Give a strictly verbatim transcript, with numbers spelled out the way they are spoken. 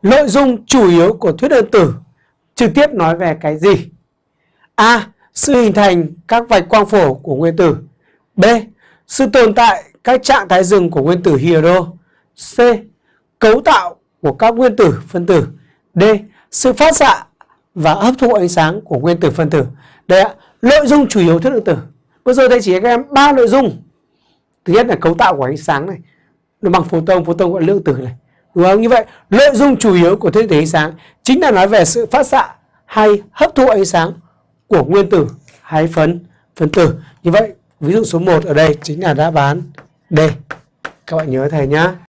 nội dung chủ yếu của thuyết đơn tử trực tiếp nói về cái gì? A. Sự hình thành các vạch quang phổ của nguyên tử. B. Sự tồn tại các trạng thái dừng của nguyên tử hydro. C. Cấu tạo của các nguyên tử phân tử. D. Sự phát xạ và hấp thụ ánh sáng của nguyên tử phân tử. Đây ạ, nội dung chủ yếu thuyết đơn tử. Bây giờ đây chỉ cho các em ba nội dung. Thứ nhất là cấu tạo của ánh sáng này, nó bằng photon, photon gọi là lượng tử này, đúng không? Như vậy nội dung chủ yếu của thuyết đơn tử ánh sáng chính là nói về sự phát xạ hay hấp thụ ánh sáng của nguyên tử hay phân phân tử. Như vậy ví dụ số một ở đây chính là đáp án D. Các bạn nhớ thầy nhá.